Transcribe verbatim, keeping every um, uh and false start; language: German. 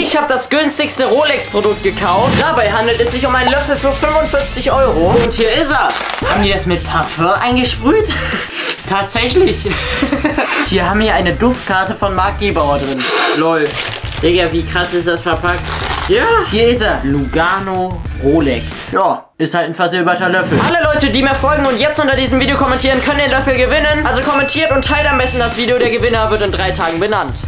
Ich habe das günstigste Rolex-Produkt gekauft. Dabei handelt es sich um einen Löffel für fünfundvierzig Euro. Und hier ist er. Haben die das mit Parfum eingesprüht? Tatsächlich. Hier haben wir eine Duftkarte von Marc Gebauer drin. Lol. Digga, wie krass ist das verpackt? Ja. Hier ist er. Lugano Rolex. Ja, ist halt ein versilberter Löffel. Alle Leute, die mir folgen und jetzt unter diesem Video kommentieren, können den Löffel gewinnen. Also kommentiert und teilt am besten das Video. Der Gewinner wird in drei Tagen benannt.